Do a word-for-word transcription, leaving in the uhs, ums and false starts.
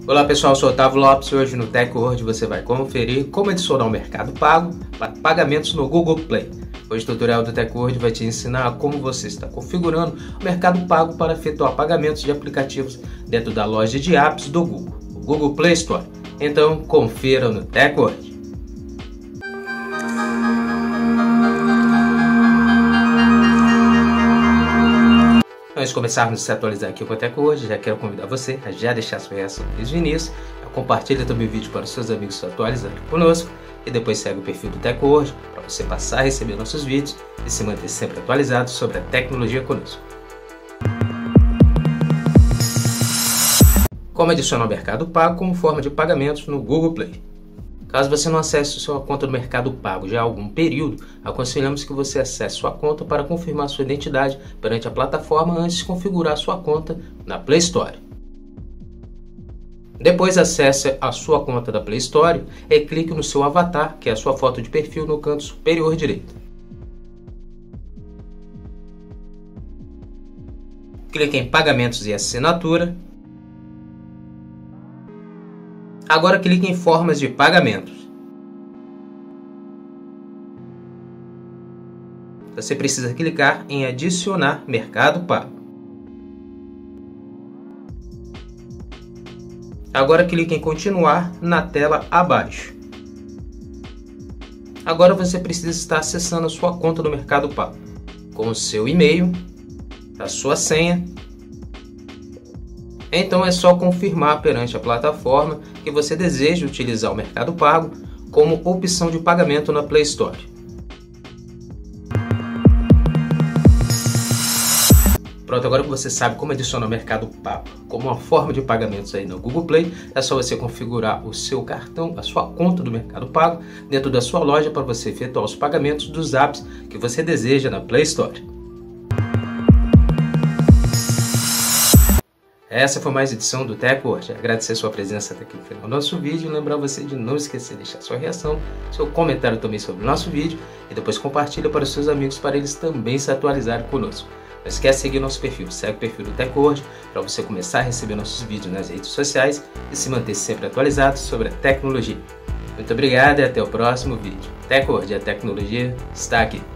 Olá pessoal, eu sou Otávio Lopes e hoje no TechWord você vai conferir como adicionar o Mercado Pago para pagamentos no Google Play. Hoje o tutorial do TechWord vai te ensinar como você está configurando o Mercado Pago para efetuar pagamentos de aplicativos dentro da loja de apps do Google, o Google Play Store. Então confira no TechWord. Antes de começarmos a se atualizar aqui com o TechWord, já quero convidar você a já deixar sua reação desde o início, compartilha também o vídeo para os seus amigos se atualizarem conosco e depois segue o perfil do TechWord para você passar a receber nossos vídeos e se manter sempre atualizado sobre a tecnologia conosco. Como adicionar o Mercado Pago como forma de pagamentos no Google Play. Caso você não acesse sua conta do Mercado Pago já há algum período, aconselhamos que você acesse sua conta para confirmar sua identidade perante a plataforma antes de configurar sua conta na Play Store. Depois acesse a sua conta da Play Store e clique no seu avatar, que é a sua foto de perfil, no canto superior direito. Clique em Pagamentos e Assinatura. Agora clique em Formas de Pagamentos. Você precisa clicar em Adicionar Mercado Pago. Agora clique em Continuar na tela abaixo. Agora você precisa estar acessando a sua conta do Mercado Pago, com o seu e-mail, a sua senha. Então é só confirmar perante a plataforma que você deseja utilizar o Mercado Pago como opção de pagamento na Play Store. Pronto, agora que você sabe como adicionar o Mercado Pago como uma forma de pagamentos aí no Google Play, é só você configurar o seu cartão, a sua conta do Mercado Pago dentro da sua loja para você efetuar os pagamentos dos apps que você deseja na Play Store. Essa foi mais edição do TechWord. Agradecer sua presença até aqui no final do nosso vídeo. Lembrar você de não esquecer de deixar sua reação, seu comentário também sobre o nosso vídeo e depois compartilha para os seus amigos para eles também se atualizarem conosco. Não esquece de seguir nosso perfil, segue o perfil do TechWord para você começar a receber nossos vídeos nas redes sociais e se manter sempre atualizado sobre a tecnologia. Muito obrigado e até o próximo vídeo. TechWord, a tecnologia está aqui.